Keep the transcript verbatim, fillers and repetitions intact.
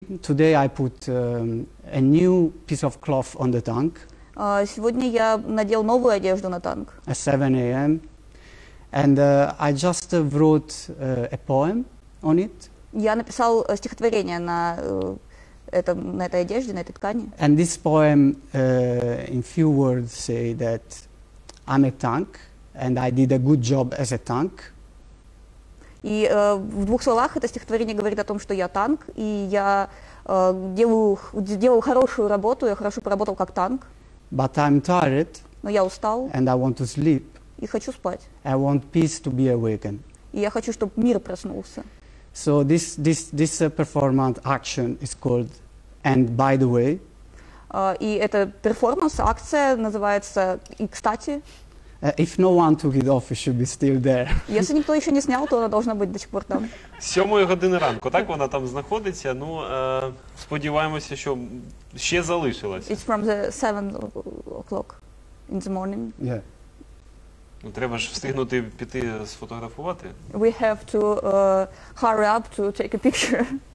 today I put um, a new piece of cloth on the tank. Uh, сегодня я надел новую одежду на танк. At seven A M and uh, I just uh, wrote uh, a poem on it. Я написал стихотворение на, uh, этом, на этой одежде, на этой ткани. And this poem, uh, in few words, say that I'm a tank and I did a good job as a tank. И uh, в двух словах это стихотворение говорит о том, что я танк, и я uh, делаю, делал хорошую работу, я хорошо поработал как танк. But I'm tired. Но я устал. And I want to sleep. И хочу спать. I want peace to be awakened. И я хочу, чтобы мир проснулся. So this this this uh, performance action is called, and by the way. Uh, и эта перформанс, акция называется «И кстати». Uh, if no one took it off, it should be still there. Если никто еще не снял, то она должна быть до сих пор там. З сьомої години ранку, так вона там знаходиться. Ну, е, сподіваємося, що ще залишилась. It's from the seven o'clock in the morning. Yeah. Ну, треба ж встигнути піти сфотографувати. We have to uh, hurry up to take a picture.